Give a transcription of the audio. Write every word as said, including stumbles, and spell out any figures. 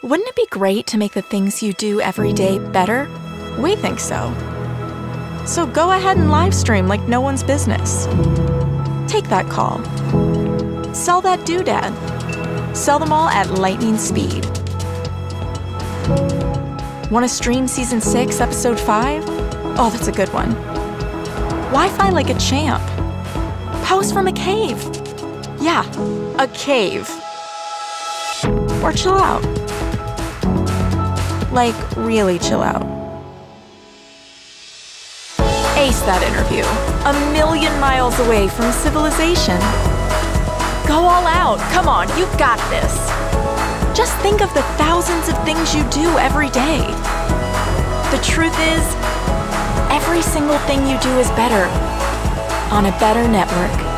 Wouldn't it be great to make the things you do every day better? We think so. So go ahead and live stream like no one's business. Take that call. Sell that doodad. Sell them all at lightning speed. Want to stream Season six, Episode five? Oh, that's a good one. Wi-Fi like a champ. Post from a cave. Yeah, a cave. Or chill out. Like, really chill out. Ace that interview. A million miles away from civilization. Go all out. Come on, you've got this. Just think of the thousands of things you do every day. The truth is, every single thing you do is better on a better network.